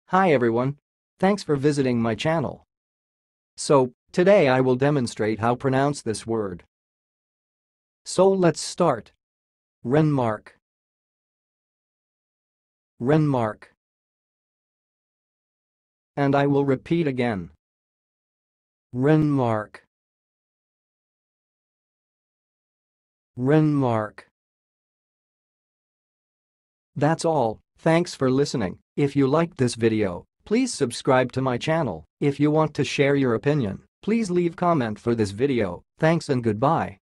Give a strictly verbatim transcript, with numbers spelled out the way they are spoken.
Hi everyone. Thanks for visiting my channel. So, today I will demonstrate how to pronounce this word. So let's start. Renmark. Renmark. And I will repeat again. Renmark. Renmark. That's all. Thanks for listening. If you liked this video, please subscribe to my channel. If you want to share your opinion, please leave comment for this video. Thanks and goodbye.